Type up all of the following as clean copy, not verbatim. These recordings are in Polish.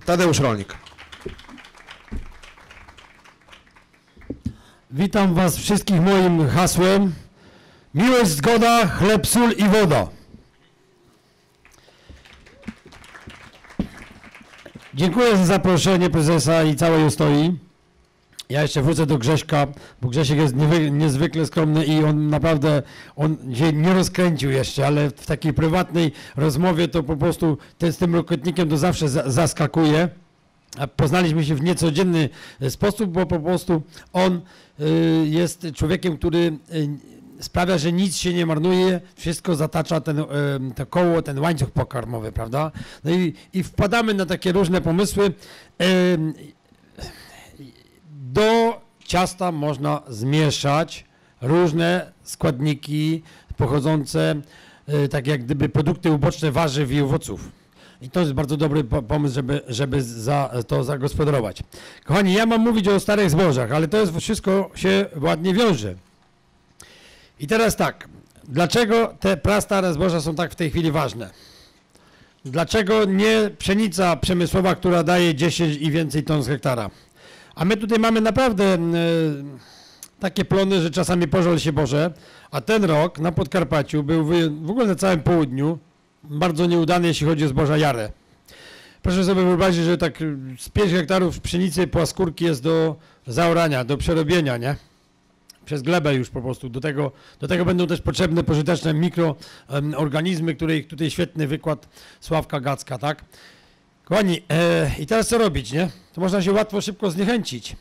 Tadeusz Rolnik. Witam Was wszystkich moim hasłem. Miłość, zgoda, chleb, sól i woda. Dziękuję za zaproszenie prezesa i całej Ustoi. Ja jeszcze wrócę do Grześka, bo Grzesiek jest niezwykle skromny i on naprawdę, on się nie rozkręcił jeszcze, ale w takiej prywatnej rozmowie to po prostu z tym rokotnikiem to zawsze zaskakuje. A poznaliśmy się w niecodzienny sposób, bo po prostu on jest człowiekiem, który sprawia, że nic się nie marnuje, wszystko zatacza to koło, ten łańcuch pokarmowy, prawda? No i wpadamy na takie różne pomysły. Do ciasta można zmieszać różne składniki pochodzące, tak jak gdyby produkty uboczne warzyw i owoców. I to jest bardzo dobry pomysł, żeby to zagospodarować. Kochani, ja mam mówić o starych zbożach, ale to jest wszystko się ładnie wiąże. I teraz tak, dlaczego te prastare zboża są tak w tej chwili ważne? Dlaczego nie pszenica przemysłowa, która daje 10 i więcej ton z hektara? A my tutaj mamy naprawdę takie plony, że czasami pożal się Boże, a ten rok na Podkarpaciu był w ogóle na całym południu bardzo nieudany, jeśli chodzi o zboża jare. Proszę sobie wyobrazić, że tak z 5 hektarów pszenicy płaskórki jest do zaorania, do przerobienia, nie? Przez glebę już po prostu. Do tego będą też potrzebne pożyteczne mikroorganizmy, których tutaj świetny wykład Sławka Gacka, tak? Kochani, i teraz co robić, nie? To można się łatwo, szybko zniechęcić.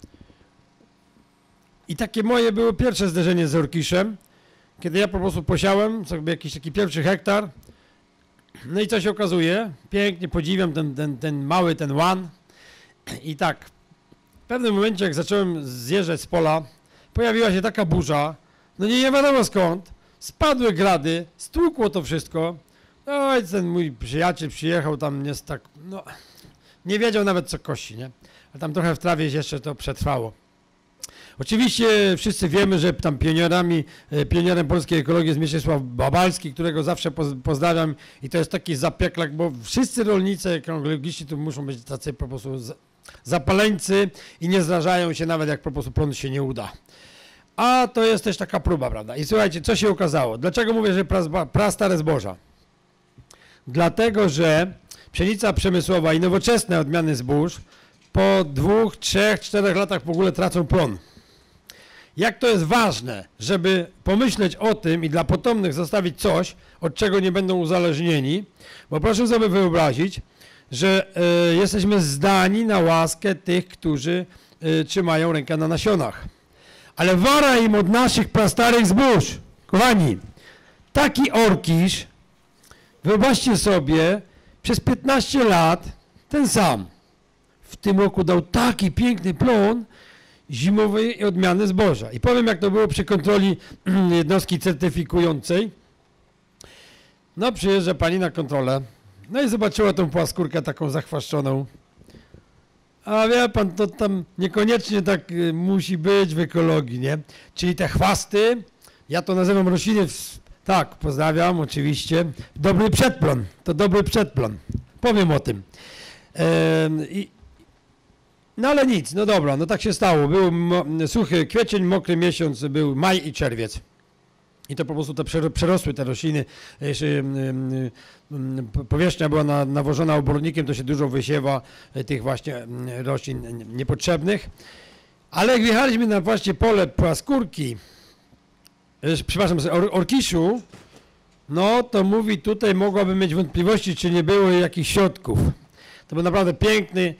I takie moje było pierwsze zderzenie z orkiszem, kiedy ja po prostu posiałem sobie jakiś taki pierwszy hektar. No i co się okazuje? Pięknie podziwiam ten mały, ten łan. I tak, w pewnym momencie, jak zacząłem zjeżdżać z pola, pojawiła się taka burza, no nie wiadomo skąd, spadły grady, stłukło to wszystko. No i ten mój przyjaciel przyjechał tam, no, nie wiedział nawet co kosi, nie? A tam trochę w trawie jeszcze to przetrwało. Oczywiście wszyscy wiemy, że tam pionierem polskiej ekologii jest Mieczysław Babalski, którego zawsze pozdrawiam i to jest taki zapieklak, bo wszyscy rolnicy ekologiczni tu muszą być tacy po prostu zapaleńcy i nie zrażają się nawet jak po prostu plon się nie uda. A to jest też taka próba, prawda? I słuchajcie, co się okazało? Dlaczego mówię, że prastare zboża? Dlatego, że pszenica przemysłowa i nowoczesne odmiany zbóż po 2, 3, 4 latach w ogóle tracą plon. Jak to jest ważne, żeby pomyśleć o tym i dla potomnych zostawić coś, od czego nie będą uzależnieni, bo proszę sobie wyobrazić, że jesteśmy zdani na łaskę tych, którzy trzymają rękę na nasionach. Ale wara im od naszych prastarych zbóż. Kochani, taki orkisz, wyobraźcie sobie, przez 15 lat ten sam. W tym roku dał taki piękny plon zimowej odmiany zboża. I powiem, jak to było przy kontroli jednostki certyfikującej. No, przyjeżdża pani na kontrolę, no i zobaczyła tą płaskórkę taką zachwaszczoną. A wie pan, to tam niekoniecznie tak musi być w ekologii, nie? Czyli te chwasty, ja to nazywam rośliny, tak, pozdrawiam oczywiście, dobry przedplon, to dobry przedplon. Powiem o tym. No ale nic, no dobra, no tak się stało. Był suchy kwiecień, mokry miesiąc, był maj i czerwiec. I to po prostu przerosły te rośliny. Jeśli powierzchnia była nawożona obornikiem, to się dużo wysiewa tych właśnie roślin niepotrzebnych. Ale jak wjechaliśmy na właśnie pole płaskórki, przepraszam, orkiszu, no to mówi, tutaj mogłabym mieć wątpliwości, czy nie było jakichś środków. To był naprawdę piękny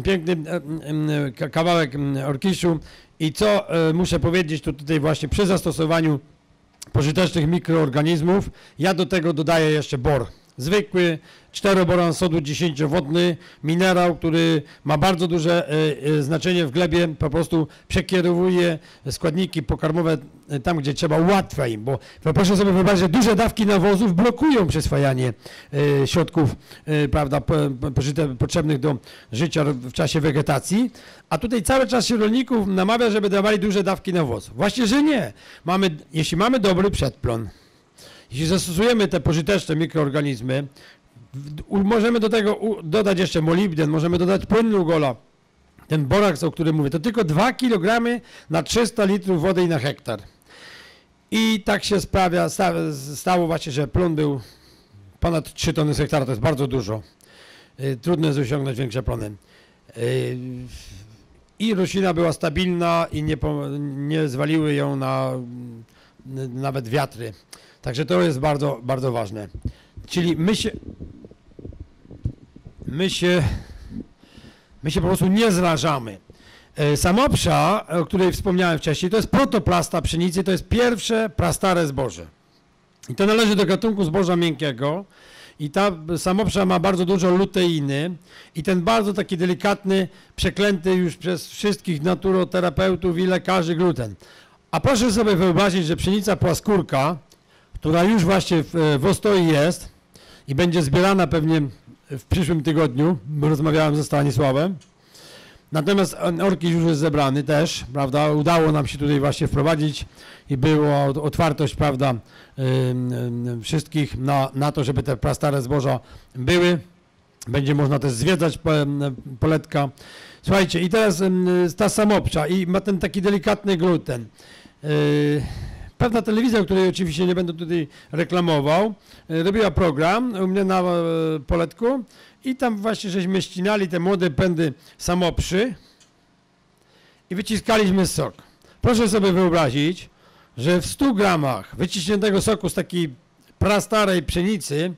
kawałek orkiszu i co muszę powiedzieć, to tutaj właśnie przy zastosowaniu pożytecznych mikroorganizmów, ja do tego dodaję jeszcze bor. Zwykły 4-boran sodu 10-wodny, minerał, który ma bardzo duże znaczenie w glebie, po prostu przekierowuje składniki pokarmowe tam, gdzie trzeba, ułatwia im, bo proszę sobie wyobrazić, że duże dawki nawozów blokują przyswajanie środków, prawda, potrzebnych do życia w czasie wegetacji, a tutaj cały czas się rolników namawia, żeby dawali duże dawki nawozów. Właśnie, że nie. Jeśli mamy dobry przedplon, jeśli zastosujemy te pożyteczne mikroorganizmy, Możemy do tego dodać jeszcze molibden, możemy dodać płyn Lugola, ten boraks, o którym mówię. To tylko 2 kg na 300 litrów wody na hektar. I tak się stało właśnie, że plon był ponad 3 tony z hektara, to jest bardzo dużo. Trudno jest osiągnąć większe plony. I roślina była stabilna i nie zwaliły ją nawet wiatry. Także to jest bardzo, bardzo ważne. Czyli my się po prostu nie zrażamy. Samopsza, o której wspomniałem wcześniej, to jest protoplasta pszenicy, to jest pierwsze prastare zboże. I to należy do gatunku zboża miękkiego. I ta samopsza ma bardzo dużo luteiny i ten bardzo taki delikatny, przeklęty już przez wszystkich naturoterapeutów i lekarzy gluten. A proszę sobie wyobrazić, że pszenica płaskórka, która już właśnie w Ostoi jest i będzie zbierana pewnie w przyszłym tygodniu, bo rozmawiałem ze Stanisławem. Natomiast orkisz już jest zebrany też, prawda, udało nam się tutaj właśnie wprowadzić i była otwartość, prawda, wszystkich na to, żeby te prastare zboża były. Będzie można też zwiedzać poletka. Słuchajcie, i teraz ta samopsza i ma ten taki delikatny gluten. Pewna telewizja, której oczywiście nie będę tutaj reklamował, robiła program u mnie na poletku i tam właśnie żeśmy ścinali te młode pędy samopszy i wyciskaliśmy sok. Proszę sobie wyobrazić, że w 100 gramach wyciśniętego soku z takiej prastarej pszenicy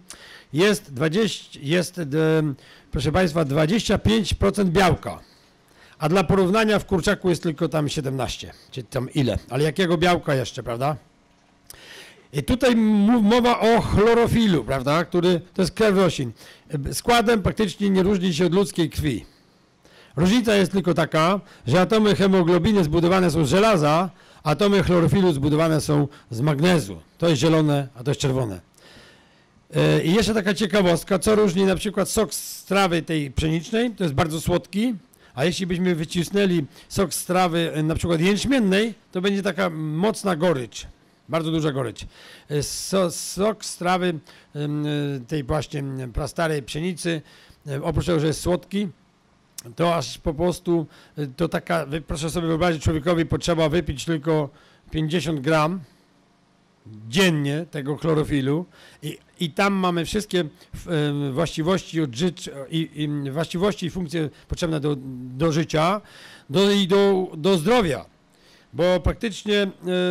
jest, proszę Państwa, 25% białka. A dla porównania w kurczaku jest tylko tam 17, czy tam ile, ale jakiego białka jeszcze, prawda? I tutaj mowa o chlorofilu, prawda, który to jest krew roślin. Składem praktycznie nie różni się od ludzkiej krwi. Różnica jest tylko taka, że atomy hemoglobiny zbudowane są z żelaza, a atomy chlorofilu zbudowane są z magnezu. To jest zielone, a to jest czerwone. I jeszcze taka ciekawostka, co różni na przykład sok z trawy tej pszenicznej, to jest bardzo słodki, a jeśli byśmy wycisnęli sok z trawy na przykład jęczmiennej, to będzie taka mocna gorycz, bardzo duża gorycz. Sok z trawy tej właśnie prastarej pszenicy, oprócz tego, że jest słodki, to aż po prostu, to taka, proszę sobie wyobrazić, człowiekowi potrzeba wypić tylko 50 gram dziennie tego chlorofilu i tam mamy wszystkie właściwości i właściwości i funkcje potrzebne do życia i do zdrowia, bo praktycznie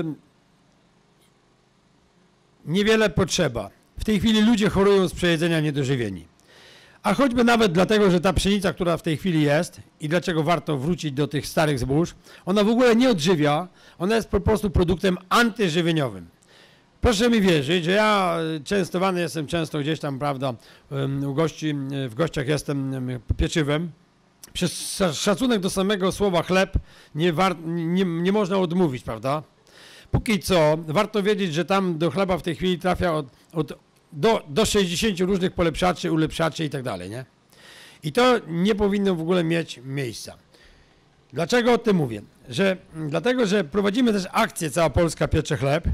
niewiele potrzeba. W tej chwili ludzie chorują z przejedzenia niedożywieni. A choćby nawet dlatego, że ta pszenica, która w tej chwili jest i dlaczego warto wrócić do tych starych zbóż, ona w ogóle nie odżywia, ona jest po prostu produktem antyżywieniowym. Proszę mi wierzyć, że ja częstowany jestem często gdzieś tam, prawda, u gości, w gościach jestem pieczywem. Przez szacunek do samego słowa chleb nie można odmówić, prawda? Póki co warto wiedzieć, że tam do chleba w tej chwili trafia do 60 różnych polepszaczy, ulepszaczy i tak dalej, nie? I to nie powinno w ogóle mieć miejsca. Dlaczego o tym mówię? Dlatego, że prowadzimy też akcję Cała Polska piecze chleb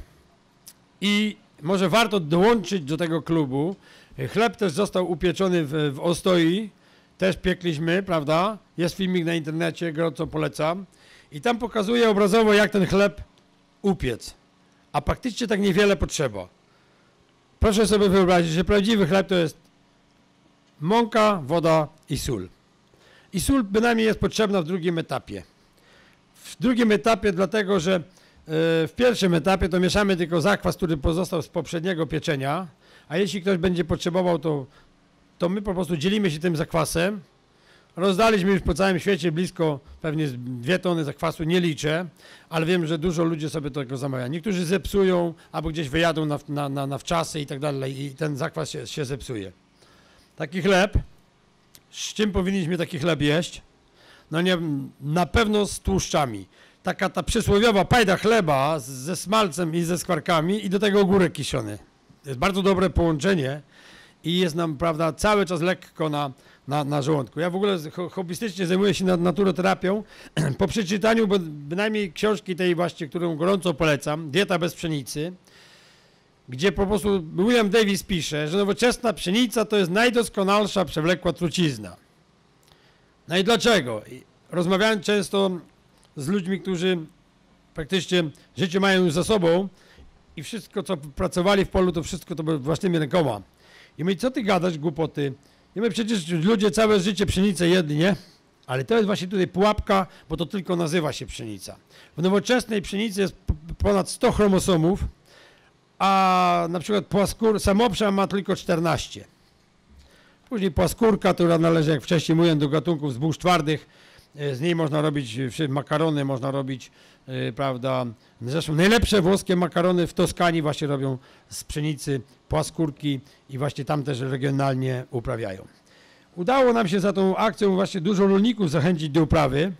i może warto dołączyć do tego klubu. Chleb też został upieczony w Ostoi, też piekliśmy, prawda? Jest filmik na internecie, gorąco polecam. I tam pokazuję obrazowo, jak ten chleb upiec. A praktycznie tak niewiele potrzeba. Proszę sobie wyobrazić, że prawdziwy chleb to jest mąka, woda i sól. I sól bynajmniej jest potrzebna w drugim etapie. W drugim etapie dlatego, że w pierwszym etapie to mieszamy tylko zakwas, który pozostał z poprzedniego pieczenia, a jeśli ktoś będzie potrzebował, to my po prostu dzielimy się tym zakwasem. Rozdaliśmy już po całym świecie blisko pewnie 2 tony zakwasu, nie liczę, ale wiem, że dużo ludzi sobie tego zamawia. Niektórzy zepsują albo gdzieś wyjadą na wczasy i tak dalej i ten zakwas się zepsuje. Taki chleb, z czym powinniśmy taki chleb jeść? No nie, na pewno z tłuszczami. Taka ta przysłowiowa pajda chleba ze smalcem i ze skwarkami i do tego ogórek kiszony. To jest bardzo dobre połączenie i jest nam, prawda, cały czas lekko na żołądku. Ja w ogóle hobbystycznie zajmuję się naturoterapią. Po przeczytaniu bynajmniej książki tej właśnie, którą gorąco polecam, Dieta bez pszenicy, gdzie po prostu William Davis pisze, że nowoczesna pszenica to jest najdoskonalsza przewlekła trucizna. No i dlaczego? Rozmawiałem często z ludźmi, którzy praktycznie życie mają już za sobą i wszystko, co pracowali w polu, to wszystko to było własnymi rękoma. I mówię, co ty gadasz, głupoty? I my przecież ludzie całe życie pszenicę jedli, nie? Ale to jest właśnie tutaj pułapka, bo to tylko nazywa się pszenica. W nowoczesnej pszenicy jest ponad 100 chromosomów, a na przykład samoprzan ma tylko 14. Później płaskórka, która należy, jak wcześniej mówiłem, do gatunków zbóż twardych. Z niej można robić makarony, można robić, prawda, zresztą najlepsze włoskie makarony w Toskanii właśnie robią z pszenicy płaskórki i właśnie tam też regionalnie uprawiają. Udało nam się za tą akcją właśnie dużo rolników zachęcić do uprawy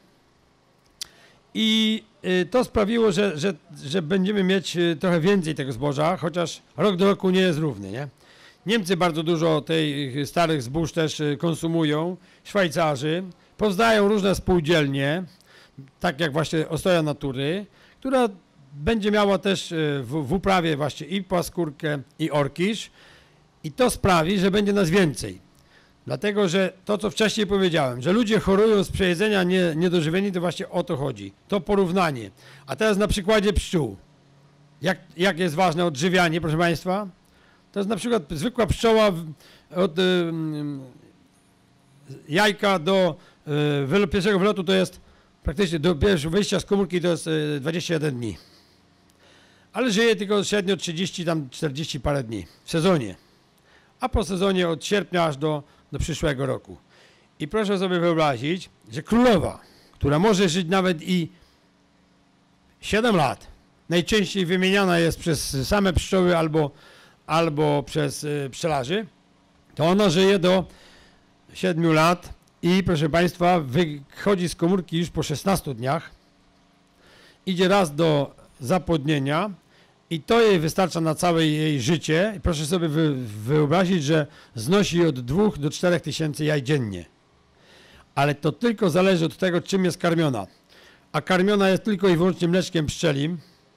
i to sprawiło, że będziemy mieć trochę więcej tego zboża, chociaż rok do roku nie jest równy, nie? Niemcy bardzo dużo tych starych zbóż też konsumują, Szwajcarzy, powstają różne spółdzielnie, tak jak właśnie Ostoja Natury, która będzie miała też w uprawie właśnie i płaskórkę, i orkisz i to sprawi, że będzie nas więcej. Dlatego, że to, co wcześniej powiedziałem, że ludzie chorują z przejedzenia niedożywieni, to właśnie o to chodzi. To porównanie. A teraz na przykładzie pszczół. Jak jest ważne odżywianie, proszę Państwa? To jest na przykład zwykła pszczoła od jajka do pierwszego wylotu to jest praktycznie do pierwszego wyjścia z komórki to jest 21 dni. Ale żyje tylko średnio 30, tam 40 parę dni w sezonie. A po sezonie od sierpnia aż do przyszłego roku. I proszę sobie wyobrazić, że królowa, która może żyć nawet i 7 lat, najczęściej wymieniana jest przez same pszczoły albo przez pszczelarzy, to ona żyje do 7 lat i proszę Państwa wychodzi z komórki już po 16 dniach, idzie raz do zapłodnienia i to jej wystarcza na całe jej życie. I proszę sobie wyobrazić, że znosi od 2 do 4 tysięcy jaj dziennie. Ale to tylko zależy od tego, czym jest karmiona. A karmiona jest tylko i wyłącznie mleczkiem pszczelim.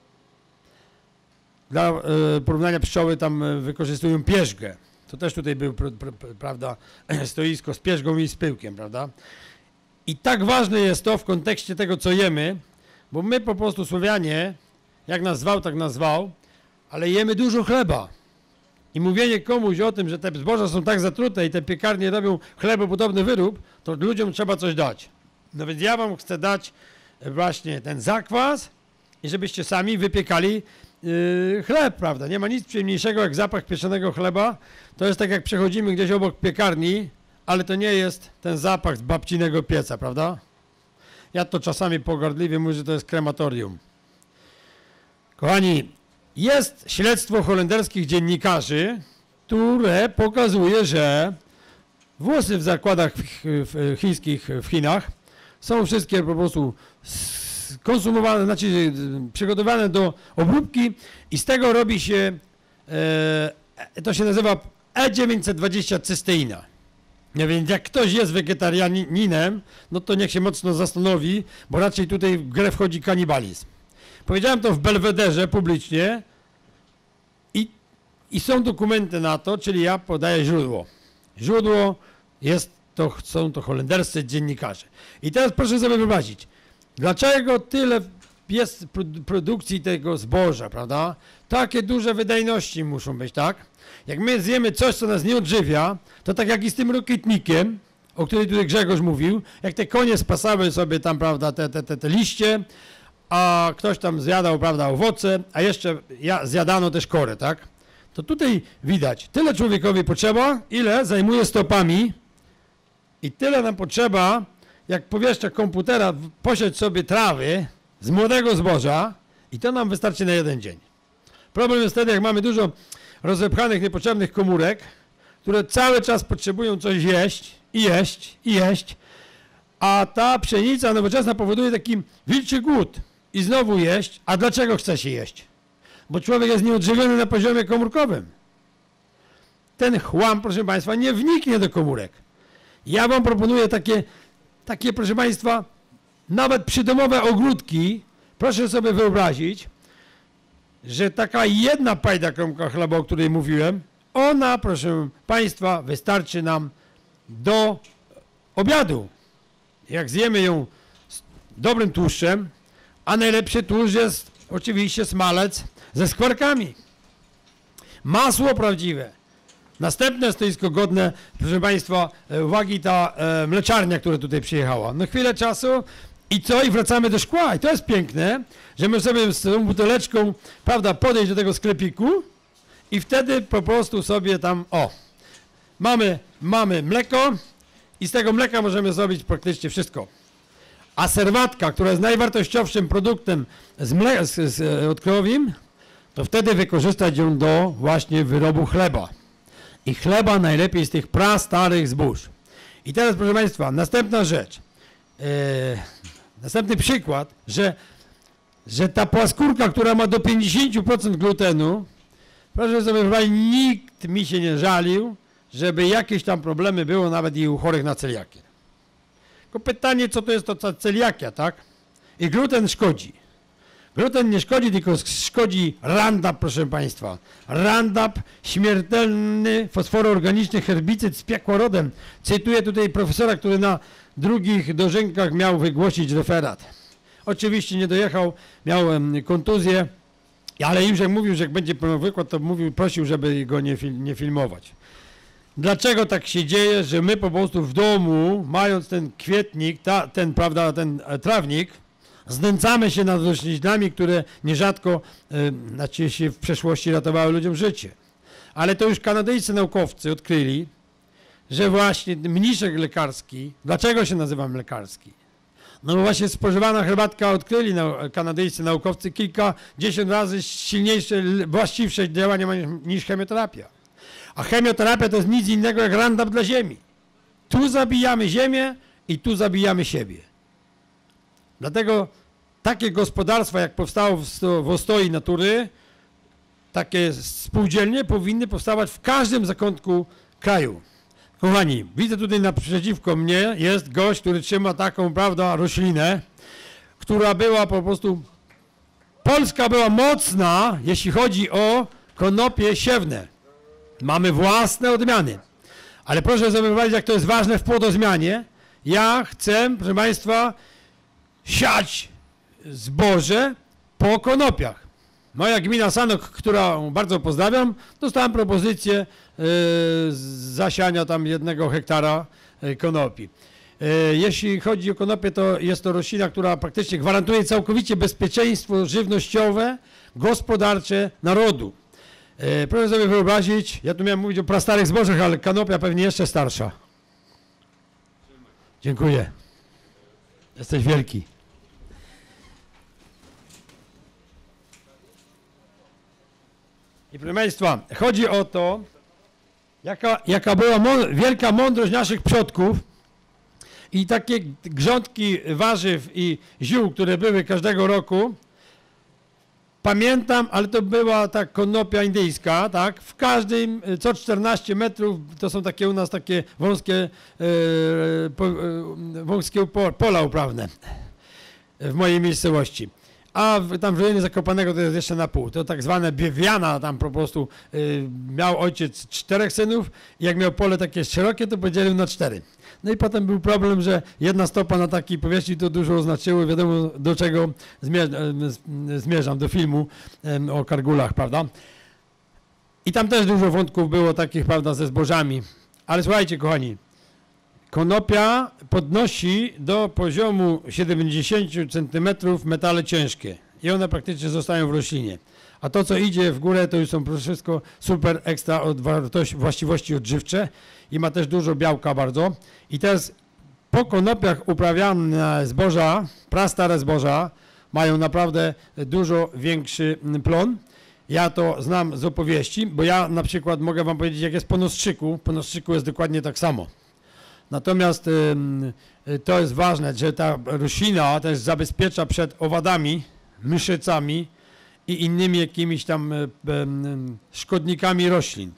Dla porównania pszczoły tam wykorzystują pierzgę. To też tutaj był, prawda, stoisko z pierzgą i z pyłkiem, prawda? I tak ważne jest to w kontekście tego, co jemy, bo my po prostu Słowianie, jak nas zwał, tak nas zwał, ale jemy dużo chleba. I mówienie komuś o tym, że te zboża są tak zatrute i te piekarnie robią chlebopodobny wyrób, to ludziom trzeba coś dać. No więc ja wam chcę dać właśnie ten zakwas i żebyście sami wypiekali chleb, prawda? Nie ma nic przyjemniejszego jak zapach pieczonego chleba. To jest tak jak przechodzimy gdzieś obok piekarni, ale to nie jest ten zapach z babcinego pieca, prawda? Ja to czasami pogardliwie mówię, że to jest krematorium. Kochani, jest śledztwo holenderskich dziennikarzy, które pokazuje, że włosy w zakładach chińskich w Chinach są wszystkie po prostu konsumowane, znaczy przygotowane do obróbki i z tego robi się, to się nazywa E920 cysteina. No więc jak ktoś jest wegetarianinem, no to niech się mocno zastanowi, bo raczej tutaj w grę wchodzi kanibalizm. Powiedziałem to w Belwederze publicznie i są dokumenty na to, czyli ja podaję źródło. Źródło są to holenderscy dziennikarze. I teraz proszę sobie wyobrazić, dlaczego tyle jest produkcji tego zboża, prawda? Takie duże wydajności muszą być, tak? Jak my zjemy coś, co nas nie odżywia, to tak jak i z tym rokietnikiem, o którym tutaj Grzegorz mówił, jak te konie spasały sobie tam, prawda, te liście, a ktoś tam zjadał, prawda, owoce, a jeszcze zjadano też korę, tak? To tutaj widać, tyle człowiekowi potrzeba, ile zajmuje stopami i tyle nam potrzeba, jak powierzchnia komputera, posiać sobie trawy z młodego zboża i to nam wystarczy na jeden dzień. Problem jest wtedy, jak mamy dużo rozepchanych, niepotrzebnych komórek, które cały czas potrzebują coś jeść i jeść i jeść, a ta pszenica nowoczesna powoduje taki wilczy głód i znowu jeść. A dlaczego chce się jeść? Bo człowiek jest nieodżywiony na poziomie komórkowym. Ten chłam, proszę Państwa, nie wniknie do komórek. Ja wam proponuję takie, proszę Państwa, nawet przydomowe ogródki, proszę sobie wyobrazić, że taka jedna pajda kromka chleba, o której mówiłem, ona, proszę Państwa, wystarczy nam do obiadu. Jak zjemy ją z dobrym tłuszczem, a najlepszy tłuszcz jest oczywiście smalec ze skwarkami. Masło prawdziwe. Następne stoisko godne, proszę Państwa, uwagi, ta mleczarnia, która tutaj przyjechała. No chwilę czasu i co? I wracamy do szkła. I to jest piękne, że my sobie z tą buteleczką, prawda, podejść do tego sklepiku i wtedy po prostu sobie tam, mamy mleko i z tego mleka możemy zrobić praktycznie wszystko. A serwatka, która jest najwartościowszym produktem od krowim, to wtedy wykorzystać ją do właśnie wyrobu chleba. I chleba najlepiej z tych prastarych zbóż. I teraz, proszę Państwa, następna rzecz. Następny przykład, że ta płaskórka, która ma do 50% glutenu, proszę sobie wyobrazić, nikt mi się nie żalił, żeby jakieś tam problemy było nawet i u chorych na celiakię. Tylko pytanie, co to jest to ta celiakia, tak? I gluten szkodzi. Gluten nie szkodzi, tylko szkodzi Roundup, proszę Państwa. Roundup, śmiertelny fosforoorganiczny herbicyd z piekłorodem. Cytuję tutaj profesora, który na drugich dożynkach miał wygłosić referat. Oczywiście nie dojechał, miał kontuzję, ale już jak mówił, że jak będzie wykład, to prosił, żeby go nie filmować. Dlaczego tak się dzieje, że my po prostu w domu, mając ten kwietnik, ten trawnik, znęcamy się nad roślinami, które nierzadko znaczy się w przeszłości ratowały ludziom życie. Ale to już kanadyjscy naukowcy odkryli, że właśnie mniszek lekarski, dlaczego się nazywa lekarski? No bo właśnie spożywana herbatka odkryli kanadyjscy naukowcy kilkadziesiąt razy silniejsze, właściwsze działania niż chemioterapia. A chemioterapia to jest nic innego jak Roundup dla ziemi. Tu zabijamy ziemię i tu zabijamy siebie. Dlatego takie gospodarstwa, jak powstało w Ostoi Natury, takie spółdzielnie powinny powstawać w każdym zakątku kraju. Kochani, widzę tutaj naprzeciwko mnie jest gość, który trzyma taką, prawda, roślinę, która była po prostu... Polska była mocna, jeśli chodzi o konopie siewne. Mamy własne odmiany. Ale proszę sobie wyobrazić, jak to jest ważne w płodozmianie. Ja chcę, proszę Państwa, siać zboże po konopiach. Moja gmina Sanok, którą bardzo pozdrawiam, dostałem propozycję zasiania tam 1 hektara konopi. Jeśli chodzi o konopię, to jest to roślina, która praktycznie gwarantuje całkowicie bezpieczeństwo żywnościowe, gospodarcze narodu. Proszę sobie wyobrazić, ja tu miałem mówić o prastarych zbożach, ale konopia pewnie jeszcze starsza. Dziękuję. Jesteś wielki. I proszę Państwa, chodzi o to, jaka była wielka mądrość naszych przodków i takie grządki warzyw i ziół, które były każdego roku. Pamiętam, ale to była ta konopia indyjska, tak? W każdym, co 14 metrów, to są takie u nas takie wąskie pola uprawne w mojej miejscowości. A tam w rejonie Zakopanego to jest jeszcze na pół. To tak zwane biewiana, tam po prostu miał ojciec 4 synów i jak miał pole takie szerokie, to podzielił na 4. No i potem był problem, że 1 stopa na takiej powierzchni to dużo oznaczyło, wiadomo do czego zmierzam, do filmu o kargulach, prawda? I tam też dużo wątków było takich, prawda, ze zbożami. Ale słuchajcie, kochani, konopia podnosi do poziomu 70 cm metale ciężkie i one praktycznie zostają w roślinie. A to, co idzie w górę, to już są wszystko super ekstra właściwości odżywcze i ma też dużo białka bardzo. I teraz po konopiach uprawiane zboża, prastare zboża, mają naprawdę dużo większy plon. Ja to znam z opowieści, bo ja na przykład mogę wam powiedzieć, jak jest po nostrzyku jest dokładnie tak samo. Natomiast to jest ważne, że ta roślina też zabezpiecza przed owadami, myszycami i innymi jakimiś tam szkodnikami roślin.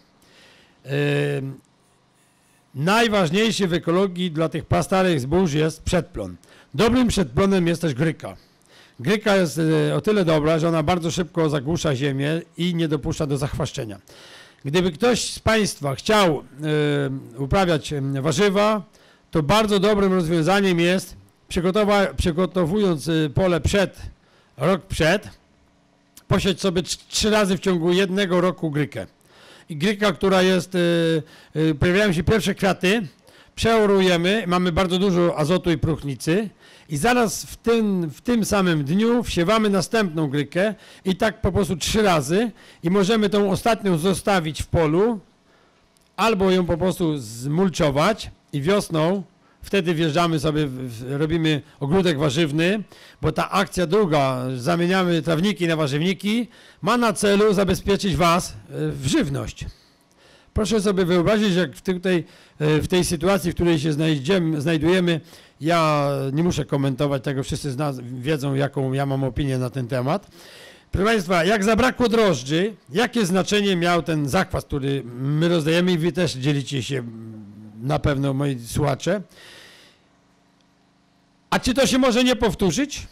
Najważniejszy w ekologii dla tych prastarych zbóż jest przedplon. Dobrym przedplonem jest też gryka. Gryka jest o tyle dobra, że ona bardzo szybko zagłusza ziemię i nie dopuszcza do zachwaszczenia. Gdyby ktoś z Państwa chciał uprawiać warzywa, to bardzo dobrym rozwiązaniem jest, przygotowując pole rok przed, posiać sobie 3 razy w ciągu 1 roku grykę. I gryka, która jest, pojawiają się pierwsze kwiaty, przeorujemy, mamy bardzo dużo azotu i próchnicy i zaraz w tym samym dniu wsiewamy następną grykę i tak po prostu 3 razy i możemy tą ostatnią zostawić w polu albo ją po prostu zmulczować i wiosną wtedy wjeżdżamy sobie, robimy ogródek warzywny, bo ta akcja druga, zamieniamy trawniki na warzywniki, ma na celu zabezpieczyć Was w żywność. Proszę sobie wyobrazić, jak w tej sytuacji, w której się znajdujemy, ja nie muszę komentować tego, wszyscy z nas wiedzą, jaką ja mam opinię na ten temat. Proszę Państwa, jak zabrakło drożdży, jakie znaczenie miał ten zakwas, który my rozdajemy i Wy też dzielicie się na pewno, moi słuchacze. A czy to się może nie powtórzyć?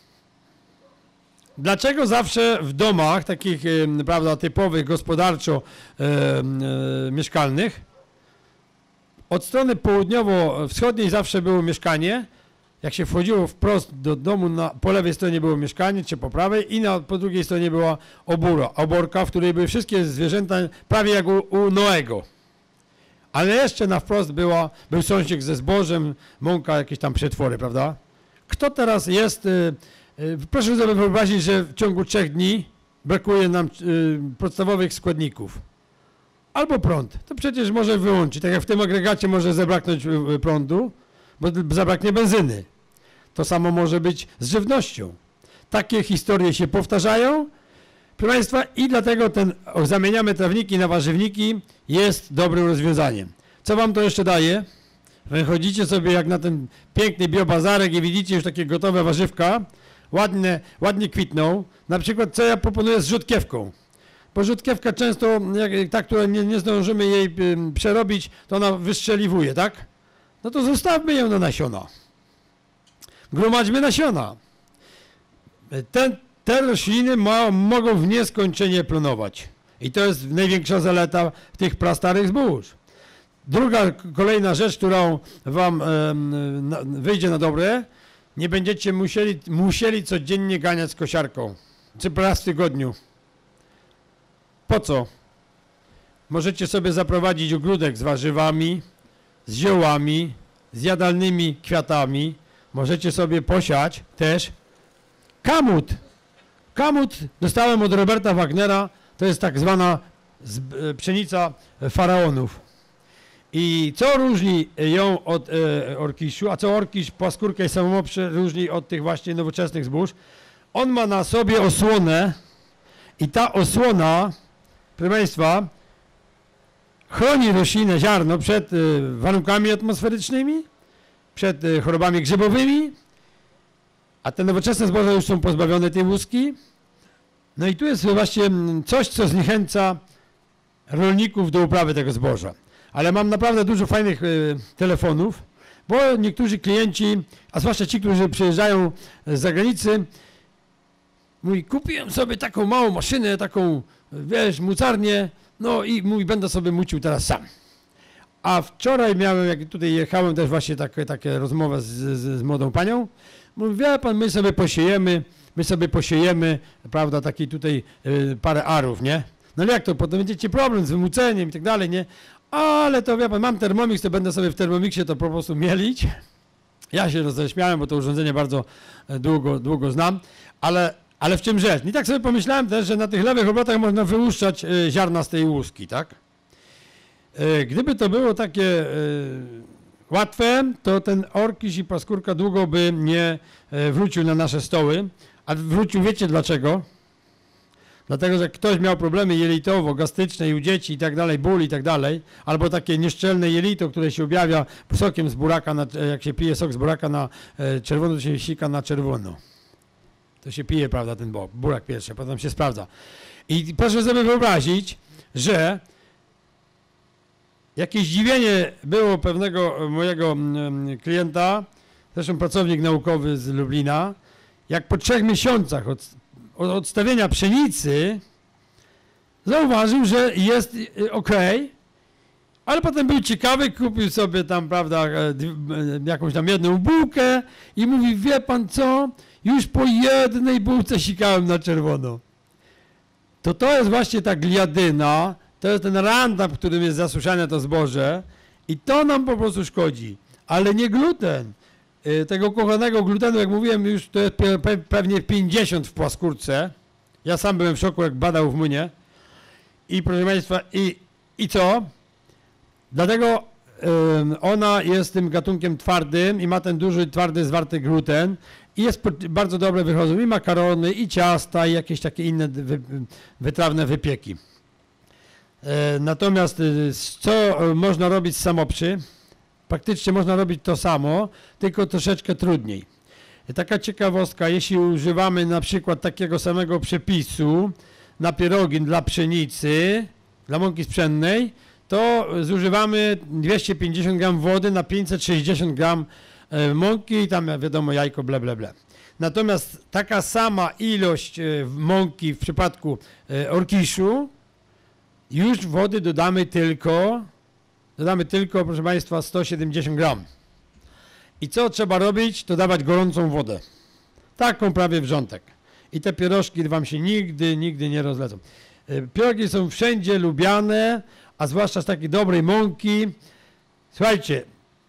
Dlaczego zawsze w domach takich, prawda, typowych, gospodarczo mieszkalnych, od strony południowo-wschodniej zawsze było mieszkanie, jak się wchodziło wprost do domu, po lewej stronie było mieszkanie, czy po prawej i po drugiej stronie była oborka, w której były wszystkie zwierzęta prawie jak u Noego. Ale jeszcze na wprost był sąsiek ze zbożem, mąka, jakieś tam przetwory, prawda? Kto teraz jest... Proszę sobie wyobrazić, że w ciągu 3 dni brakuje nam podstawowych składników. Albo prąd. To przecież może wyłączyć. Tak jak w tym agregacie może zabraknąć prądu, bo zabraknie benzyny. To samo może być z żywnością. Takie historie się powtarzają, proszę Państwa, i dlatego zamieniamy trawniki na warzywniki jest dobrym rozwiązaniem. Co Wam to jeszcze daje? Wychodzicie sobie jak na ten piękny biobazarek i widzicie już takie gotowe warzywka, ładnie kwitną. Na przykład co ja proponuję z rzutkiewką. Bo rzutkiewka często, ta, która nie zdążymy jej przerobić, to ona wystrzeliwuje, tak? No to zostawmy ją na nasiona. Gromadźmy nasiona. Te rośliny mogą w nieskończenie plonować. I to jest największa zaleta tych prastarych zbóż. Kolejna rzecz, którą Wam wyjdzie na dobre, nie będziecie musieli codziennie ganiać z kosiarką, czy raz w tygodniu. Po co? Możecie sobie zaprowadzić ogródek z warzywami, z ziołami, z jadalnymi kwiatami. Możecie sobie posiać też kamut. Kamut dostałem od Roberta Wagnera, to jest tak zwana pszenica faraonów. I co różni ją od orkiszu, a co orkisz, płaskórka i samomoprze różni od tych właśnie nowoczesnych zbóż? On ma na sobie osłonę i ta osłona, proszę Państwa, chroni roślinę, ziarno przed warunkami atmosferycznymi, przed chorobami grzybowymi, a te nowoczesne zboża już są pozbawione tej łuski. No i tu jest właśnie coś, co zniechęca rolników do uprawy tego zboża. Ale mam naprawdę dużo fajnych telefonów, bo niektórzy klienci, a zwłaszcza ci, którzy przyjeżdżają z zagranicy, mówi, kupiłem sobie taką małą maszynę, taką, wiesz, mucarnię, no i mówi, będę sobie mucił teraz sam. A wczoraj miałem, jak tutaj jechałem, też właśnie takie rozmowę z młodą panią, mówi, wie pan, my sobie posiejemy, prawda, taki tutaj parę arów, nie? No ale jak to, potem będziecie problem z wymuceniem i tak dalej, nie? Ale to wie pan, mam Thermomix, to będę sobie w Thermomixie to po prostu mielić. Ja się roześmiałem, bo to urządzenie bardzo długo znam, ale w czym rzecz? I tak sobie pomyślałem też, że na tych lewych obrotach można wyłuszczać ziarna z tej łuski, tak? Gdyby to było takie łatwe, to ten orkisz i paskórka długo by nie wrócił na nasze stoły, a wrócił, wiecie dlaczego? Dlatego, że ktoś miał problemy jelitowo-gastyczne u dzieci i tak dalej, ból i tak dalej, albo takie nieszczelne jelito, które się objawia sokiem z buraka, jak się pije sok z buraka na czerwono, to się sika na czerwono. To się pije, prawda, ten burak pierwszy, potem się sprawdza. I proszę sobie wyobrazić, że jakieś zdziwienie było pewnego mojego klienta, zresztą pracownik naukowy z Lublina, jak po 3 miesiącach od odstawienia pszenicy zauważył, że jest ok, ale potem był ciekawy, kupił sobie tam, prawda, jakąś tam jedną bułkę i mówi, wie pan co, już po jednej bułce sikałem na czerwono. To jest właśnie ta gliadyna, to jest ten Roundup, którym jest zasuszane to zboże i to nam po prostu szkodzi, ale nie gluten. Tego kochanego glutenu, jak mówiłem, już to jest pewnie 50 w płaskórce. Ja sam byłem w szoku, jak badał w młynie. I proszę Państwa, i co? Dlatego ona jest tym gatunkiem twardym i ma ten duży, twardy, zwarty gluten i jest bardzo dobre, wychodzą i makarony, i ciasta, i jakieś takie inne wytrawne wypieki. Natomiast co można robić z samoprzy? Praktycznie można robić to samo, tylko troszeczkę trudniej. Taka ciekawostka, jeśli używamy na przykład takiego samego przepisu na pierogi dla pszenicy, dla mąki pszennej, to zużywamy 250 g wody na 560 g mąki i tam wiadomo jajko, ble, ble, ble. Natomiast taka sama ilość mąki w przypadku orkiszu, już wody dodamy tylko, proszę Państwa, 170 g. I co trzeba robić? To dawać gorącą wodę. Taką prawie wrzątek. I te pierożki Wam się nigdy nie rozlecą. Pierogi są wszędzie lubiane, a zwłaszcza z takiej dobrej mąki. Słuchajcie,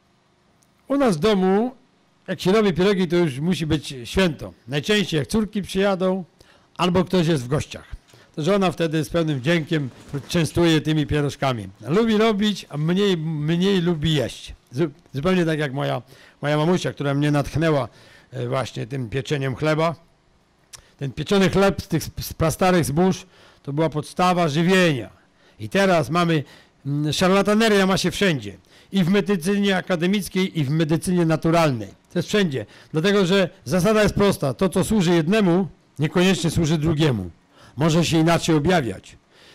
u nas w domu, jak się robi pierogi, to już musi być święto. Najczęściej jak córki przyjadą, albo ktoś jest w gościach. To żona wtedy z pełnym wdziękiem częstuje tymi pierożkami. Lubi robić, a mniej lubi jeść. Zupełnie tak jak moja mamusia, która mnie natchnęła właśnie tym pieczeniem chleba. Ten pieczony chleb z tych prastarych zbóż to była podstawa żywienia. I teraz mamy, szarlataneria ma się wszędzie. I w medycynie akademickiej, i w medycynie naturalnej. To jest wszędzie. Dlatego, że zasada jest prosta. To, co służy jednemu, niekoniecznie służy drugiemu. Może się inaczej objawiać.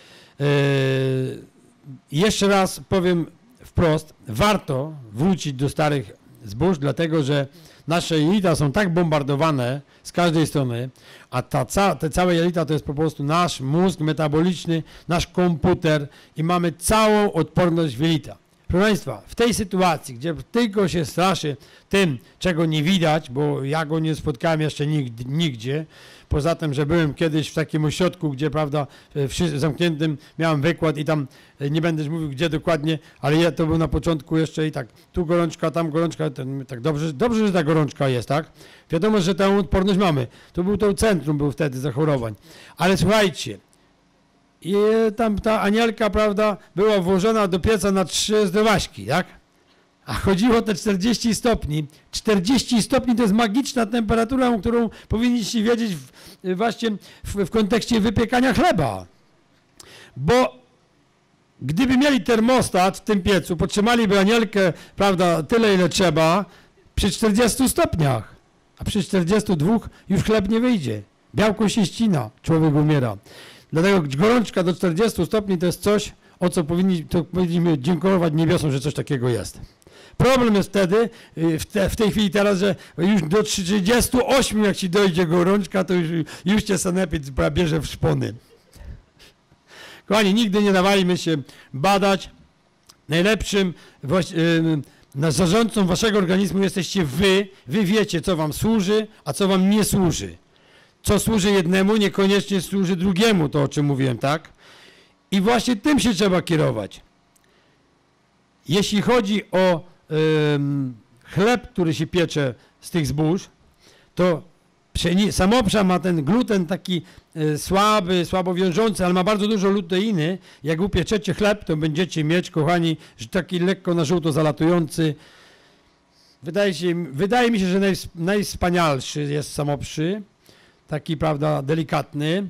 Jeszcze raz powiem wprost, warto wrócić do starych zbóż, dlatego że nasze jelita są tak bombardowane z każdej strony, a te całe jelita to jest po prostu nasz mózg metaboliczny, nasz komputer i mamy całą odporność w jelita. Proszę Państwa, w tej sytuacji, gdzie tylko się straszy tym, czego nie widać, bo ja go nie spotkałem jeszcze nigdzie, poza tym, że byłem kiedyś w takim ośrodku, gdzie, prawda, w zamkniętym miałem wykład i tam, nie będę już mówił gdzie dokładnie, ale to był na początku jeszcze i tak, tu gorączka, tam gorączka, tak dobrze, że ta gorączka jest, tak? Wiadomo, że tę odporność mamy. To centrum był wtedy zachorowań. Ale słuchajcie, i tam ta Anielka, prawda, była włożona do pieca na 3 zdrowaśki, tak? A chodziło o te 40 stopni. 40 stopni to jest magiczna temperatura, którą powinniście wiedzieć właśnie w kontekście wypiekania chleba. Bo gdyby mieli termostat w tym piecu, podtrzymaliby Anielkę, prawda, tyle ile trzeba, przy 40 stopniach, a przy 42 już chleb nie wyjdzie. Białko się ścina, człowiek umiera. Dlatego gorączka do 40 stopni to jest coś, o co powinniśmy dziękować niebiosom, że coś takiego jest. Problem jest wtedy, w tej chwili teraz, że już do 38 jak ci dojdzie gorączka, to już cię sanepid bierze w szpony. Kochani, nigdy nie dawajmy się badać. Najlepszym zarządcą waszego organizmu jesteście wy. Wy wiecie, co wam służy, a co wam nie służy. Co służy jednemu, niekoniecznie służy drugiemu, to o czym mówiłem, tak? I właśnie tym się trzeba kierować. Jeśli chodzi o chleb, który się piecze z tych zbóż, to samopsza ma ten gluten taki słabo wiążący, ale ma bardzo dużo luteiny. Jak upieczecie chleb, to będziecie mieć, kochani, taki lekko na żółto zalatujący. Wydaje mi się, że najwspanialszy jest samopszy. Taki, prawda, delikatny,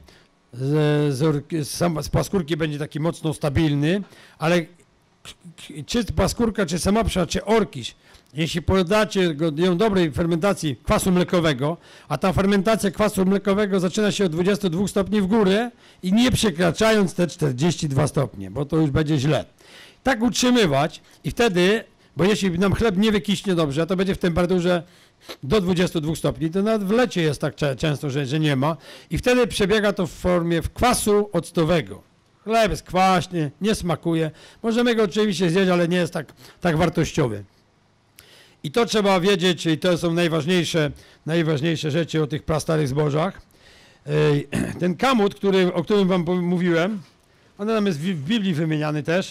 z płaskórki będzie taki mocno stabilny, ale czy płaskórka, czy samopsza, czy orkisz, jeśli podacie ją dobrej fermentacji kwasu mlekowego, a ta fermentacja kwasu mlekowego zaczyna się od 22 stopni w górę i nie przekraczając te 42 stopnie, bo to już będzie źle. Tak utrzymywać i wtedy, bo jeśli nam chleb nie wykiśnie dobrze, to będzie w temperaturze do 22 stopni, to nawet w lecie jest tak często, że nie ma i wtedy przebiega to w formie kwasu octowego. Chleb jest kwaśny, nie smakuje. Możemy go oczywiście zjeść, ale nie jest tak wartościowy. I to trzeba wiedzieć, i to są najważniejsze rzeczy o tych prastarych zbożach. Ten kamut, o którym wam mówiłem, on nam jest w Biblii wymieniany też.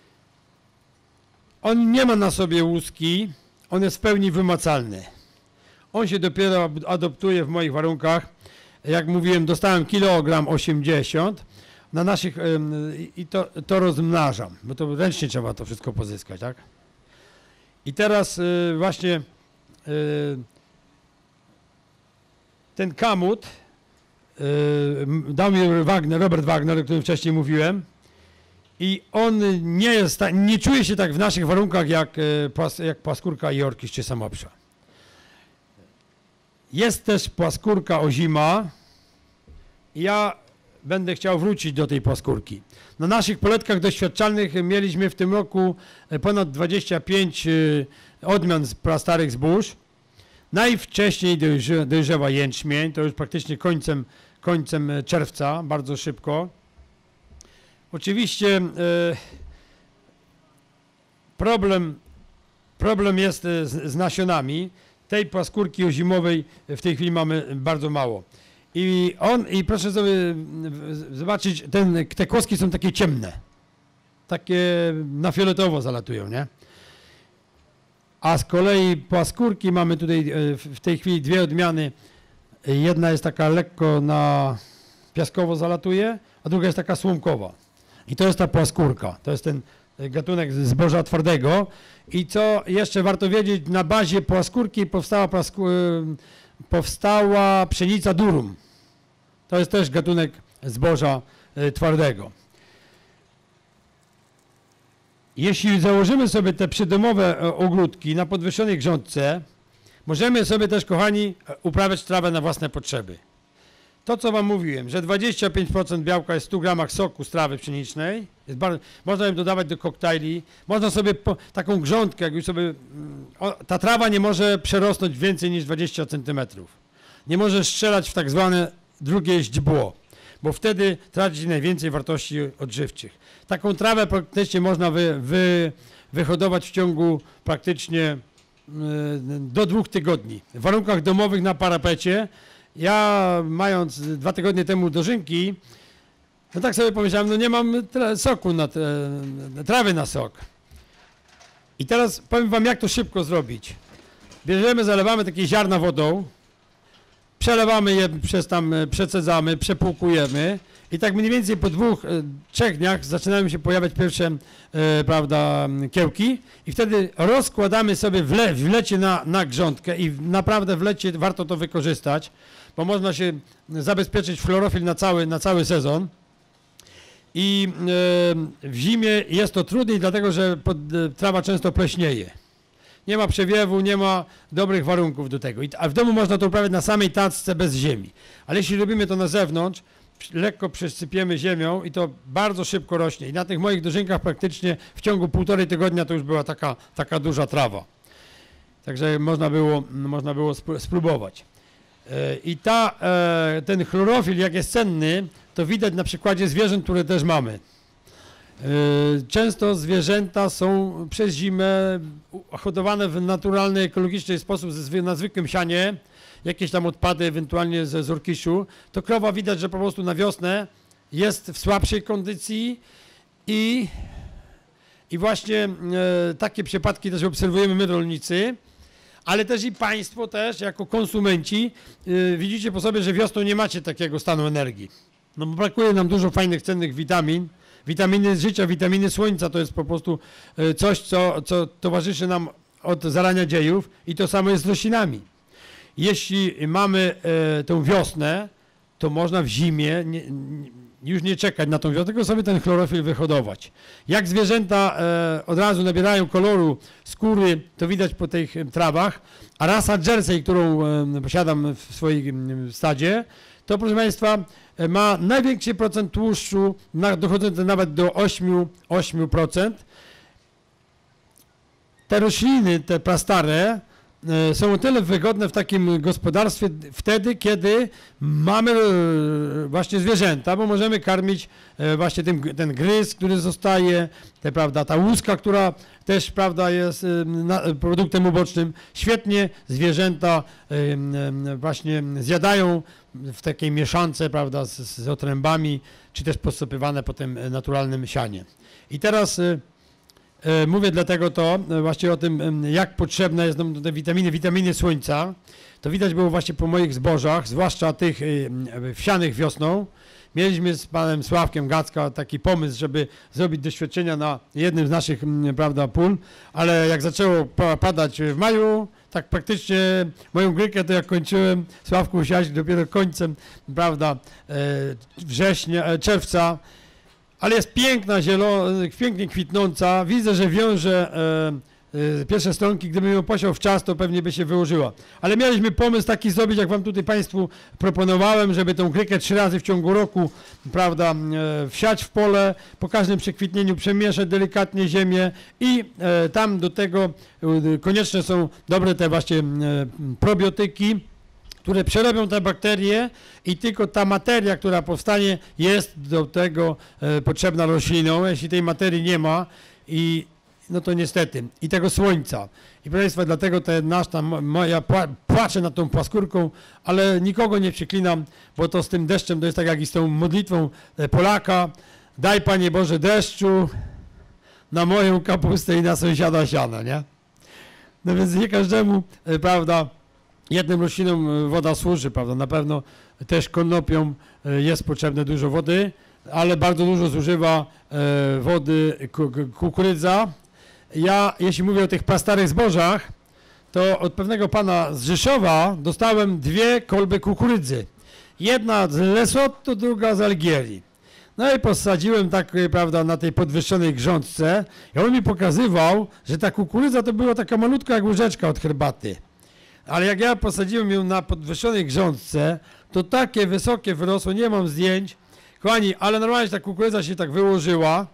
On nie ma na sobie łuski, on jest w pełni wymacalny. On się dopiero adoptuje w moich warunkach. Jak mówiłem, dostałem 1,80 kg. Na naszych, i to rozmnażam, bo to ręcznie trzeba to wszystko pozyskać, tak? I teraz właśnie ten kamut dał mi Robert Wagner, o którym wcześniej mówiłem, i on nie czuje się tak w naszych warunkach jak płaskórka Yorkish czy samopsza. Jest też płaskórka ozima. Ja będę chciał wrócić do tej płaskórki. Na naszych poletkach doświadczalnych mieliśmy w tym roku ponad 25 odmian z prastarych zbóż. Najwcześniej dojrzewa jęczmień, to już praktycznie końcem czerwca, bardzo szybko. Oczywiście problem jest z nasionami. Tej płaskórki ozimowej w tej chwili mamy bardzo mało. I proszę sobie zobaczyć, te kłoski są takie ciemne. Takie na fioletowo zalatują, nie? A z kolei płaskórki mamy tutaj w tej chwili dwie odmiany. Jedna jest taka lekko na piaskowo zalatuje, a druga jest taka słomkowa. I to jest ta płaskórka. To jest ten gatunek zboża twardego. I co jeszcze warto wiedzieć, na bazie płaskórki powstała pszenica durum. To jest też gatunek zboża twardego. Jeśli założymy sobie te przydomowe ogródki na podwyższonej grządce, możemy sobie też, kochani, uprawiać trawę na własne potrzeby. To, co wam mówiłem, że 25% białka jest w 100 gramach soku z trawy pszenicznej, można ją dodawać do koktajli, można sobie taką grządkę, jak już sobie, ta trawa nie może przerosnąć więcej niż 20 cm. Nie może strzelać w tak zwane drugie źdźbło, bo wtedy traci najwięcej wartości odżywczych. Taką trawę praktycznie można wyhodować w ciągu praktycznie do 2 tygodni. W warunkach domowych na parapecie, ja mając 2 tygodnie temu dożynki, no tak sobie pomyślałem, no nie mam soku trawy na sok. I teraz powiem wam, jak to szybko zrobić. Bierzemy, zalewamy takie ziarna wodą, przelewamy je, przecedzamy, przepłukujemy i tak mniej więcej po 2-3 dniach zaczynają się pojawiać pierwsze prawda, kiełki i wtedy rozkładamy sobie w lecie na grządkę i naprawdę w lecie warto to wykorzystać, bo można się zabezpieczyć chlorofil na cały sezon. I w zimie jest to trudniej, dlatego że trawa często pleśnieje. Nie ma przewiewu, nie ma dobrych warunków do tego. A w domu można to uprawiać na samej tacce bez ziemi. Ale jeśli robimy to na zewnątrz, lekko przysypiemy ziemią i to bardzo szybko rośnie. I na tych moich dożynkach praktycznie w ciągu 1,5 tygodnia to już była taka duża trawa. Także można było spróbować. I ten chlorofil, jak jest cenny, to widać na przykładzie zwierząt, które też mamy. Często zwierzęta są przez zimę hodowane w naturalny, ekologiczny sposób na zwykłym sianie, jakieś tam odpady ewentualnie z orkiszu, to krowa widać, że po prostu na wiosnę jest w słabszej kondycji i właśnie takie przypadki też obserwujemy my rolnicy, ale też i państwo też jako konsumenci widzicie po sobie, że wiosną nie macie takiego stanu energii. No bo brakuje nam dużo fajnych, cennych witamin. Witaminy życia, witaminy słońca to jest po prostu coś, co towarzyszy nam od zarania dziejów i to samo jest z roślinami. Jeśli mamy tę wiosnę, to można w zimie już nie czekać na tą wiosnę, tylko sobie ten chlorofil wyhodować. Jak zwierzęta od razu nabierają koloru skóry, to widać po tych trawach, a rasa Jersey, którą posiadam w swoim stadzie, to proszę Państwa ma największy procent tłuszczu, dochodzący nawet do 8%. Te rośliny, te prastare, są o tyle wygodne w takim gospodarstwie wtedy, kiedy mamy właśnie zwierzęta, bo możemy karmić właśnie ten gryz, który zostaje, prawda, ta łuska, która też, prawda, jest produktem ubocznym. Świetnie zwierzęta właśnie zjadają w takiej mieszance, prawda, z otrębami, czy też posypywane potem naturalnym sianie. I teraz mówię dlatego to właśnie o tym, jak potrzebne jest nam te witaminy słońca. To widać było właśnie po moich zbożach, zwłaszcza tych wsianych wiosną. Mieliśmy z panem Sławkiem Gacka taki pomysł, żeby zrobić doświadczenia na jednym z naszych, prawda, pól, ale jak zaczęło padać w maju, tak praktycznie moją grykę to jak kończyłem, Sławku, siać dopiero końcem, prawda, czerwca. Ale jest piękna, pięknie kwitnąca. Widzę, że wiąże pierwsze stronki. Gdybym ją posiał w czas, to pewnie by się wyłożyła. Ale mieliśmy pomysł taki zrobić, jak wam tutaj państwu proponowałem, żeby tą grykę 3 razy w ciągu roku, prawda, wsiać w pole, po każdym przekwitnieniu przemieszać delikatnie ziemię i tam do tego konieczne są dobre te właśnie probiotyki, które przerobią te bakterie i tylko ta materia, która powstanie, jest do tego potrzebna roślinom. Jeśli tej materii nie ma, no to niestety, i tego słońca. I proszę Państwa, dlatego ja płaczę nad tą płaskórką, ale nikogo nie przeklinam, bo to z tym deszczem to jest tak jak i z tą modlitwą Polaka. Daj, Panie Boże, deszczu na moją kapustę i na sąsiada siana, nie? No więc nie każdemu, prawda, jednym roślinom woda służy, prawda, na pewno też konopiom jest potrzebne dużo wody, ale bardzo dużo zużywa wody kukurydza. Ja, jeśli mówię o tych prastarych zbożach, to od pewnego pana z Rzeszowa dostałem 2 kolby kukurydzy. Jedna z Lesotho, druga z Algierii. No i posadziłem tak, prawda, na tej podwyższonej grządce i on mi pokazywał, że ta kukurydza to była taka malutka jak łyżeczka od herbaty. Ale jak ja posadziłem ją na podwyższonej grządce, to takie wysokie wyrosło, nie mam zdjęć. Kochani, ale normalnie ta kukurydza się tak wyłożyła.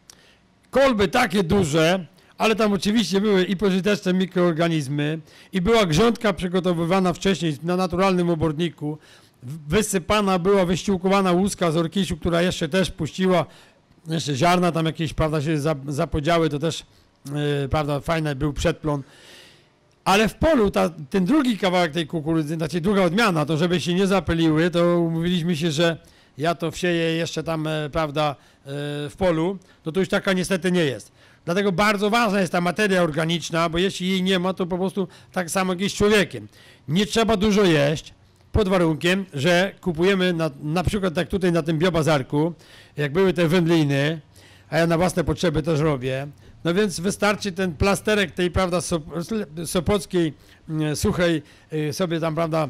Kolby takie duże, ale tam oczywiście były i pożyteczne mikroorganizmy, i była grządka przygotowywana wcześniej na naturalnym oborniku. Wysypana była, wyściółkowana łuska z orkisiu, która jeszcze też puściła, jeszcze ziarna tam jakieś, prawda, się zapodziały, to też, prawda, fajny był przedplon. Ale w polu ten drugi kawałek tej kukurydzy, znaczy druga odmiana, to żeby się nie zapyliły, to umówiliśmy się, że ja to wsieję jeszcze tam, prawda, w polu, no to już taka niestety nie jest. Dlatego bardzo ważna jest ta materia organiczna, bo jeśli jej nie ma, to po prostu tak samo jak jest z człowiekiem. Nie trzeba dużo jeść, pod warunkiem, że kupujemy na przykład tak tutaj na tym biobazarku, jak były te wędliny, a ja na własne potrzeby też robię, no więc wystarczy ten plasterek tej, prawda, sopockiej, suchej sobie tam, prawda,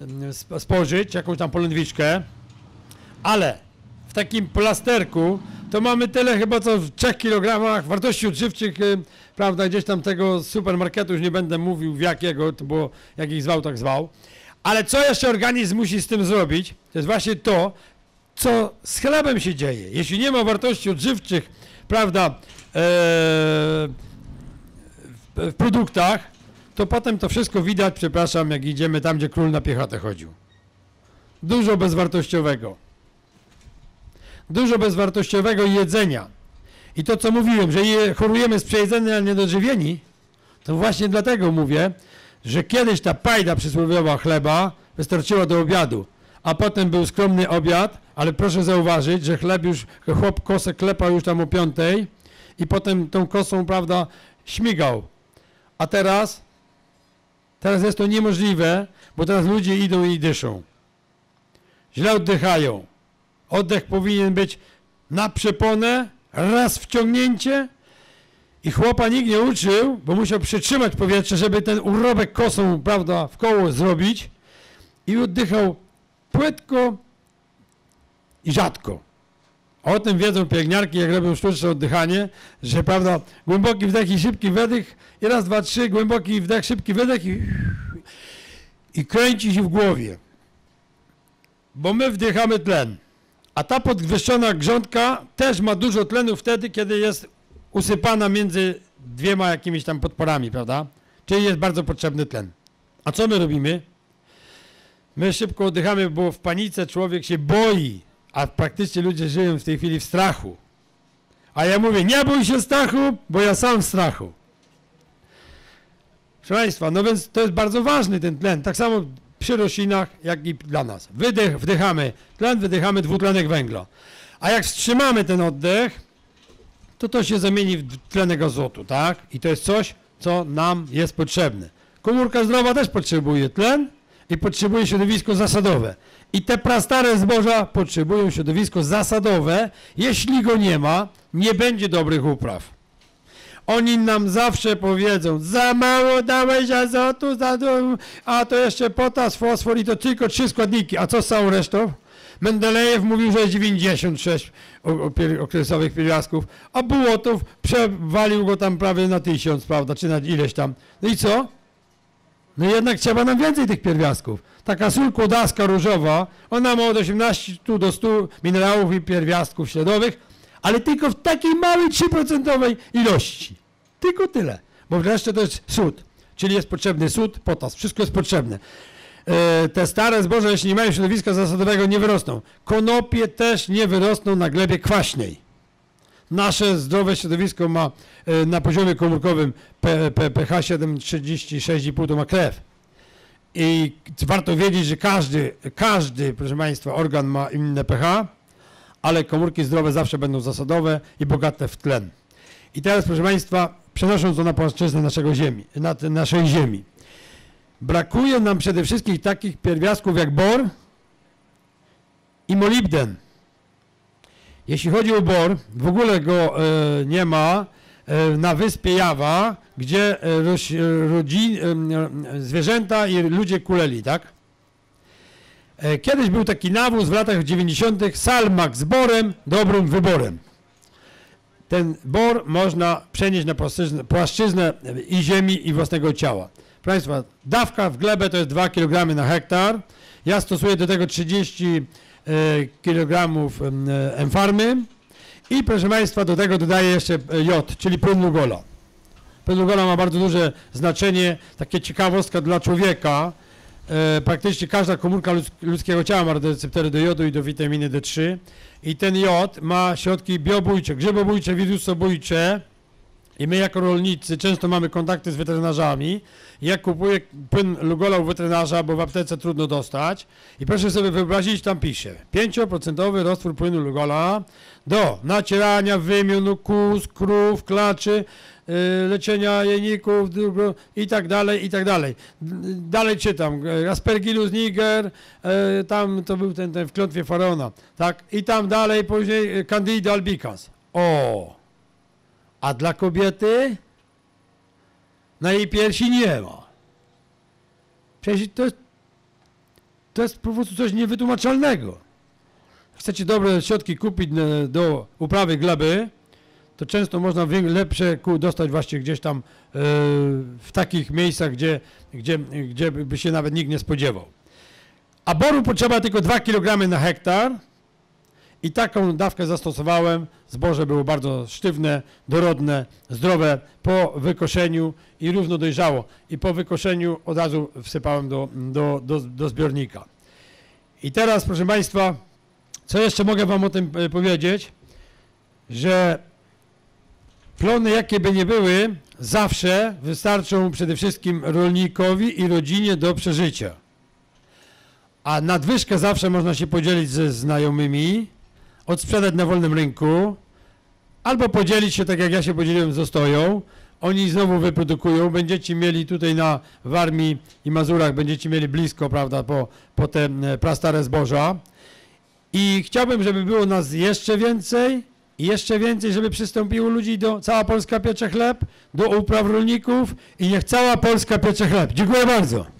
spożyć, jakąś tam polędwiczkę, ale w takim plasterku to mamy tyle chyba co w 3 kg wartości odżywczych, prawda, gdzieś tam tego z supermarketu, już nie będę mówił w jakiego, to było, jak ich zwał, tak zwał. Ale co jeszcze organizm musi z tym zrobić, to jest właśnie to, co z chlebem się dzieje. Jeśli nie ma wartości odżywczych, prawda, w produktach, to potem to wszystko widać, przepraszam, jak idziemy tam, gdzie król na piechotę chodził. Dużo bezwartościowego. Dużo bezwartościowego jedzenia. I to, co mówiłem, że chorujemy z przejedzenia, ale niedożywieni, to właśnie dlatego mówię, że kiedyś ta pajda przysłowiowa chleba wystarczyła do obiadu, a potem był skromny obiad, ale proszę zauważyć, że chłop kosę klepał już tam o 5 i potem tą kosą, prawda, śmigał. A teraz jest to niemożliwe, bo teraz ludzie idą i dyszą. Źle oddychają. Oddech powinien być na przeponę, raz wciągnięcie i chłopa nikt nie uczył, bo musiał przytrzymać powietrze, żeby ten urobek kosą, prawda, w koło zrobić i oddychał płytko i rzadko. O tym wiedzą pielęgniarki, jak robią sztuczne oddychanie, że, prawda, głęboki wdech i szybki wydech i raz, 2, 3, głęboki wdech, szybki wydech i kręci się w głowie. Bo my wdychamy tlen. A ta podwyższona grządka też ma dużo tlenu wtedy, kiedy jest usypana między 2 jakimiś tam podporami, prawda? czyli jest bardzo potrzebny tlen. A co my robimy? My szybko oddychamy, bo w panice człowiek się boi, a praktycznie ludzie żyją w tej chwili w strachu. A ja mówię, nie bój się strachu, bo ja sam w strachu. Proszę Państwa, no więc to jest bardzo ważny ten tlen, tak samo przy roślinach, jak i dla nas. Wdychamy tlen, wydychamy dwutlenek węgla. A jak wstrzymamy ten oddech, to się zamieni w tlenek azotu, tak? I to jest coś, co nam jest potrzebne. Komórka zdrowa też potrzebuje tlen i potrzebuje środowisko zasadowe. I te prastare zboża potrzebują środowisko zasadowe. Jeśli go nie ma, nie będzie dobrych upraw. Oni nam zawsze powiedzą, za mało dałeś azotu, a to jeszcze potas, fosfor i to tylko 3 składniki. A co z całą resztą? Mendelejew mówił, że jest 96 okresowych pierwiastków, a Bułotow przewalił go tam prawie na 1000, prawda, czy na ileś tam. No i co? No jednak trzeba nam więcej tych pierwiastków. Taka sól kłodaska różowa, ona ma od 18 do 100 minerałów i pierwiastków śladowych, ale tylko w takiej małej 3% ilości. Tylko tyle, bo wreszcie to jest sód, czyli jest potrzebny sód, potas, wszystko jest potrzebne. Te stare zboża, jeśli nie mają środowiska zasadowego, nie wyrosną. Konopie też nie wyrosną na glebie kwaśnej. Nasze zdrowe środowisko ma na poziomie komórkowym pH 7,36,5 to ma krew. I warto wiedzieć, że każdy, proszę Państwa, organ ma inne pH, ale komórki zdrowe zawsze będą zasadowe i bogate w tlen. I teraz, proszę Państwa, przenosząc to na płaszczyznę naszej ziemi. Brakuje nam przede wszystkim takich pierwiastków jak bor i molibden. Jeśli chodzi o bor, w ogóle go nie ma na wyspie Jawa, gdzie zwierzęta i ludzie kuleli, tak? Kiedyś był taki nawóz w latach 90. Salmak z borem, dobrym wyborem. Ten bor można przenieść na płaszczyznę i ziemi i własnego ciała. Proszę Państwa, dawka w glebę to jest 2 kg na hektar. Ja stosuję do tego 30 kg emfarmy i proszę Państwa do tego dodaję jeszcze jod, czyli płyn Lugola. Płyn Lugola ma bardzo duże znaczenie, takie ciekawostka dla człowieka. Praktycznie każda komórka ludzkiego ciała ma receptory do jodu i do witaminy D3 i ten jod ma środki biobójcze, grzybobójcze, wirusobójcze i my jako rolnicy często mamy kontakty z weterynarzami. Ja kupuję płyn Lugola u weterynarza, bo w aptece trudno dostać i proszę sobie wyobrazić, tam pisze 5% roztwór płynu Lugola do nacierania wymionu kóz, krów, klaczy, leczenia jajników i tak dalej, i tak dalej. Dalej czytam, Aspergillus niger, tam to był ten w klątwie faraona, tak? I tam dalej później Candida albicans. O! A dla kobiety na jej piersi nie ma. Przecież to jest po prostu coś niewytłumaczalnego. Chcecie dobre środki kupić do uprawy gleby, to często można lepsze dostać właśnie gdzieś tam w takich miejscach, gdzie by się nawet nikt nie spodziewał. A boru potrzeba tylko 2 kg na hektar i taką dawkę zastosowałem. Zboże było bardzo sztywne, dorodne, zdrowe po wykoszeniu i równo dojrzało. I po wykoszeniu od razu wsypałem do zbiornika. I teraz, proszę Państwa, co jeszcze mogę Wam o tym powiedzieć, że plony, jakie by nie były, zawsze wystarczą przede wszystkim rolnikowi i rodzinie do przeżycia. A nadwyżkę zawsze można się podzielić ze znajomymi, odsprzedać na wolnym rynku, albo podzielić się tak jak ja się podzieliłem z Ostoją. Oni znowu wyprodukują, będziecie mieli tutaj na Warmii i Mazurach, będziecie mieli blisko, prawda, po te prastare zboża. I chciałbym, żeby było nas jeszcze więcej, żeby przystąpiło ludzi Cała Polska piecze chleb, do upraw rolników i niech cała Polska piecze chleb. Dziękuję bardzo.